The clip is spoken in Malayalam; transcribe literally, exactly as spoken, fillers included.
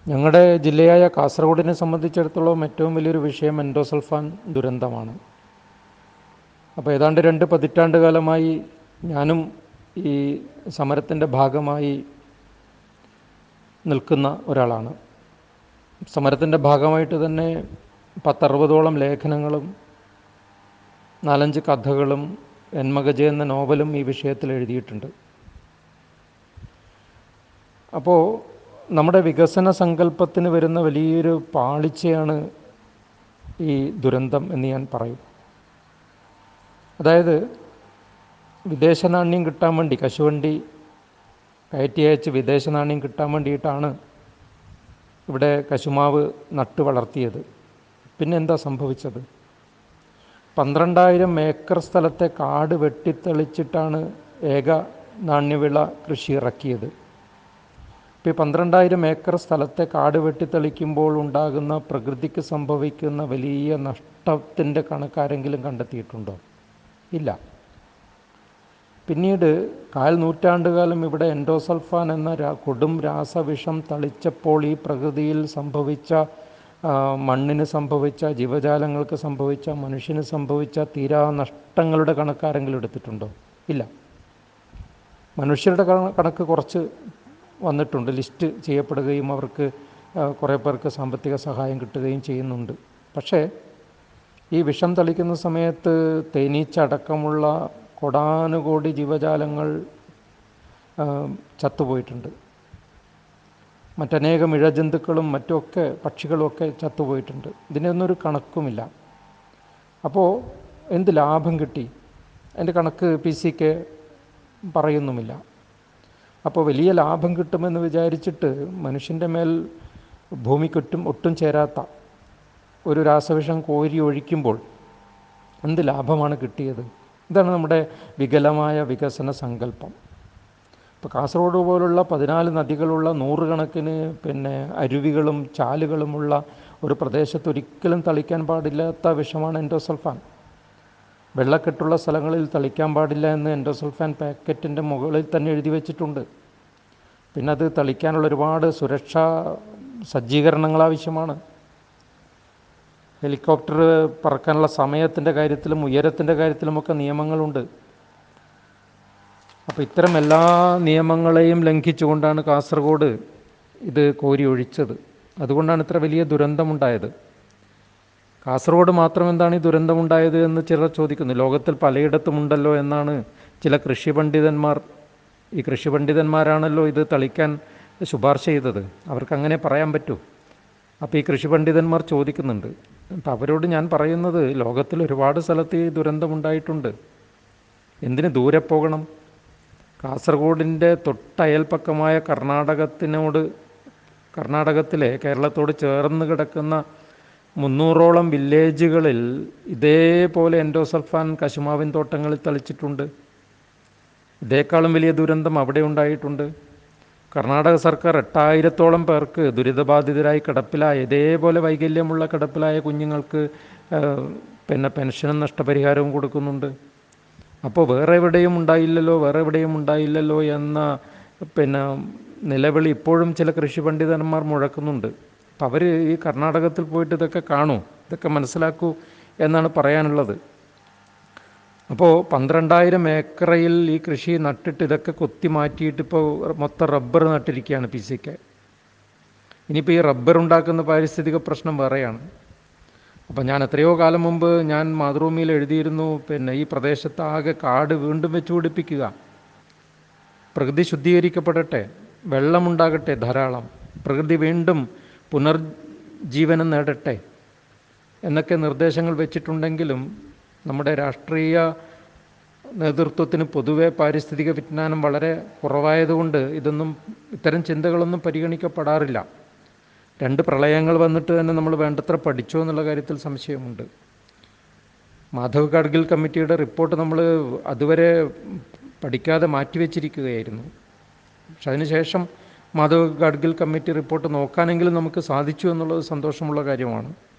ഞങ്ങളുടെ ജില്ലയായ കാസർഗോഡിനെ സംബന്ധിച്ചിടത്തോളം ഏറ്റവും വലിയൊരു വിഷയം എൻഡോസൾഫാൻ ദുരന്തമാണ്. അപ്പോൾ ഏതാണ്ട് രണ്ട് പതിറ്റാണ്ട് കാലമായി ഞാനും ഈ സമരത്തിൻ്റെ ഭാഗമായി നിൽക്കുന്ന ഒരാളാണ്. സമരത്തിൻ്റെ ഭാഗമായിട്ട് തന്നെ പത്തറുപതോളം ലേഖനങ്ങളും നാലഞ്ച് കഥകളും എന്മകജ എന്ന നോവലും ഈ വിഷയത്തിൽ എഴുതിയിട്ടുണ്ട്. അപ്പോൾ നമ്മുടെ വികസന സങ്കല്പത്തിന് വരുന്ന വലിയൊരു പാളിച്ചയാണ് ഈ ദുരന്തം എന്ന് ഞാൻ പറയും. അതായത് വിദേശ നാണ്യം കിട്ടാൻ വേണ്ടി, കശുവണ്ടി കയറ്റി അയച്ച് വിദേശ നാണ്യം കിട്ടാൻ വേണ്ടിയിട്ടാണ് ഇവിടെ കശുമാവ് നട്ട് വളർത്തിയത്. പിന്നെ എന്താ സംഭവിച്ചത്? പന്ത്രണ്ടായിരം ഏക്കർ സ്ഥലത്തെ കാട് വെട്ടിത്തെളിച്ചിട്ടാണ് ഏക നാണ്യവിള കൃഷി ഇറക്കിയത്. ഇപ്പോൾ ഈ പന്ത്രണ്ടായിരം ഏക്കർ സ്ഥലത്തെ കാട് വെട്ടിത്തെളിക്കുമ്പോൾ ഉണ്ടാകുന്ന പ്രകൃതിക്ക് സംഭവിക്കുന്ന വലിയ നഷ്ടത്തിൻ്റെ കണക്കാരെങ്കിലും കണ്ടെത്തിയിട്ടുണ്ടോ? ഇല്ല. പിന്നീട് കാൽ നൂറ്റാണ്ടുകാലം ഇവിടെ എൻഡോസൾഫാൻ എന്ന രാ കൊടും രാസവിഷം തളിച്ചപ്പോൾ ഈ പ്രകൃതിയിൽ സംഭവിച്ച, മണ്ണിന് സംഭവിച്ച, ജീവജാലങ്ങൾക്ക് സംഭവിച്ച, മനുഷ്യന് സംഭവിച്ച തീരാ നഷ്ടങ്ങളുടെ കണക്കാരെങ്കിലും എടുത്തിട്ടുണ്ടോ? ഇല്ല. മനുഷ്യരുടെ കണക്ക് കുറച്ച് വന്നിട്ടുണ്ട്, ലിസ്റ്റ് ചെയ്യപ്പെടുകയും അവർക്ക് കുറേ പേർക്ക് സാമ്പത്തിക സഹായം കിട്ടുകയും ചെയ്യുന്നുണ്ട്. പക്ഷേ ഈ വിഷം തളിക്കുന്ന സമയത്ത് തേനീച്ച അടക്കമുള്ള കോടാനുകോടി ജീവജാലങ്ങൾ ചത്തുപോയിട്ടുണ്ട്. മറ്റനേകം ഇഴജന്തുക്കളും മറ്റുമൊക്കെ പക്ഷികളുമൊക്കെ ചത്തുപോയിട്ടുണ്ട്. ഇതിനൊന്നൊരു കണക്കുമില്ല. അപ്പോൾ എന്ത് ലാഭം കിട്ടി? അതിൻ്റെ കണക്ക് പി സി കെ പറയുന്നുമില്ല. അപ്പോൾ വലിയ ലാഭം കിട്ടുമെന്ന് വിചാരിച്ചിട്ട് മനുഷ്യൻ്റെ മേൽ ഭൂമിക്കൊറ്റും ഒട്ടും ചേരാത്ത ഒരു രാസവിഷം കോരി ഒഴിക്കുമ്പോൾ എന്ത് ലാഭമാണ് കിട്ടിയത്? ഇതാണ് നമ്മുടെ വികലമായ വികസന സങ്കല്പം. ഇപ്പോൾ കാസർഗോഡ് പോലുള്ള പതിനാല് നദികളുള്ള നൂറുകണക്കിന് പിന്നെ അരുവികളും ചാലുകളുമുള്ള ഒരു പ്രദേശത്ത് ഒരിക്കലും തളിക്കാൻ പാടില്ലാത്ത വിഷമാണ് എൻഡോസൾഫാൻ. വെള്ളക്കെട്ടുള്ള സ്ഥലങ്ങളിൽ തളിക്കാൻ പാടില്ല എന്ന് എൻഡോസൾഫാൻ പാക്കറ്റിൻ്റെ മുകളിൽ തന്നെ എഴുതി വച്ചിട്ടുണ്ട്. പിന്നെ അത് തളിക്കാനുള്ള ഒരുപാട് സുരക്ഷാ സജ്ജീകരണങ്ങൾ ആവശ്യമാണ്. ഹെലികോപ്റ്റർ പറക്കാനുള്ള സമയത്തിൻ്റെ കാര്യത്തിലും ഉയരത്തിൻ്റെ കാര്യത്തിലുമൊക്കെ നിയമങ്ങളുണ്ട്. അപ്പോൾ ഇത്തരം എല്ലാ നിയമങ്ങളെയും ലംഘിച്ചുകൊണ്ടാണ് കാസർഗോഡ് ഇത് കോരി ഒഴിച്ചത്. അതുകൊണ്ടാണ് ഇത്ര വലിയ ദുരന്തമുണ്ടായത്. കാസർഗോഡ് മാത്രം എന്താണ് ഈ ദുരന്തമുണ്ടായത് എന്ന് ചിലർ ചോദിക്കുന്നു. ലോകത്തിൽ പലയിടത്തുമുണ്ടല്ലോ എന്നാണ് ചില കൃഷി പണ്ഡിതന്മാർ, ഈ കൃഷി പണ്ഡിതന്മാരാണല്ലോ ഇത് തളിക്കാൻ ശുപാർശ ചെയ്തത്, അവർക്ക് അങ്ങനെ പറയാൻ പറ്റൂ. അപ്പോൾ ഈ കൃഷി പണ്ഡിതന്മാർ ചോദിക്കുന്നുണ്ട്. അപ്പം അവരോട് ഞാൻ പറയുന്നത്, ലോകത്തിൽ ഒരുപാട് സ്ഥലത്ത് ഈ ദുരന്തമുണ്ടായിട്ടുണ്ട്. എന്തിന് ദൂരെ പോകണം? കാസർഗോഡിൻ്റെ തൊട്ടയൽപ്പക്കമായ കർണാടകത്തിനോട് കർണാടകത്തിലെ കേരളത്തോട് ചേർന്ന് കിടക്കുന്ന മുന്നൂറോളം വില്ലേജുകളിൽ ഇതേപോലെ എൻഡോസൾഫാൻ കശുമാവിൻ തോട്ടങ്ങളിൽ തളിച്ചിട്ടുണ്ട്. ഇതേക്കാളും വലിയ ദുരന്തം അവിടെ ഉണ്ടായിട്ടുണ്ട്. കർണാടക സർക്കാർ എട്ടായിരത്തോളം പേർക്ക് ദുരിതബാധിതരായി കിടപ്പിലായ, ഇതേപോലെ വൈകല്യമുള്ള കിടപ്പിലായ കുഞ്ഞുങ്ങൾക്ക് പിന്നെ പെൻഷനും നഷ്ടപരിഹാരവും കൊടുക്കുന്നുണ്ട്. അപ്പോൾ വേറെ എവിടെയും ഉണ്ടായില്ലല്ലോ വേറെ എവിടെയും ഉണ്ടായില്ലല്ലോ എന്ന പിന്നെ നിലവിളി ഇപ്പോഴും ചില കൃഷി പണ്ഡിതന്മാർ മുഴക്കുന്നുണ്ട്. അപ്പോൾ അവർ ഈ കർണാടകത്തിൽ പോയിട്ട് ഇതൊക്കെ കാണൂ, ഇതൊക്കെ മനസ്സിലാക്കൂ എന്നാണ് പറയാനുള്ളത്. അപ്പോൾ പന്ത്രണ്ടായിരം ഏക്കറയിൽ ഈ കൃഷി നട്ടിട്ട് ഇതൊക്കെ കൊത്തി മാറ്റിയിട്ട് ഇപ്പോൾ മൊത്തം റബ്ബർ നട്ടിരിക്കുകയാണ് പി സിക്ക്. ഇനിയിപ്പോൾ ഈ റബ്ബർ ഉണ്ടാക്കുന്ന പാരിസ്ഥിതിക പ്രശ്നം വേറെയാണ്. അപ്പം ഞാൻ എത്രയോ കാലം മുമ്പ് ഞാൻ മാതൃഭൂമിയിൽ എഴുതിയിരുന്നു, പിന്നെ ഈ പ്രദേശത്ത് ആകെ കാട് വീണ്ടും വെച്ച് പിടിപ്പിക്കുക, പ്രകൃതി ശുദ്ധീകരിക്കപ്പെടട്ടെ, വെള്ളമുണ്ടാകട്ടെ ധാരാളം, പ്രകൃതി വീണ്ടും പുനർജീവനം നേടട്ടെ എന്നൊക്കെ നിർദ്ദേശങ്ങൾ വെച്ചിട്ടുണ്ടെങ്കിലും നമ്മുടെ രാഷ്ട്രീയ നേതൃത്വത്തിന് പൊതുവെ പാരിസ്ഥിതിക വിജ്ഞാനം വളരെ കുറവായതുകൊണ്ട് ഇതൊന്നും, ഇത്തരം ചിന്തകളൊന്നും പരിഗണിക്കപ്പെടാറില്ല. രണ്ട് പ്രളയങ്ങൾ വന്നിട്ട് തന്നെ നമ്മൾ വേണ്ടത്ര പഠിച്ചോ എന്നുള്ള കാര്യത്തിൽ സംശയമുണ്ട്. മാധവ് ഗാഡ്ഗിൽ കമ്മിറ്റിയുടെ റിപ്പോർട്ട് നമ്മൾ അതുവരെ പഠിക്കാതെ മാറ്റിവെച്ചിരിക്കുകയായിരുന്നു. പക്ഷെ അതിനുശേഷം മാധവ് ഗാഡ്ഗിൽ കമ്മിറ്റി റിപ്പോർട്ട് നോക്കാനെങ്കിലും നമുക്ക് സാധിച്ചു എന്നുള്ളത് സന്തോഷമുള്ള കാര്യമാണ്.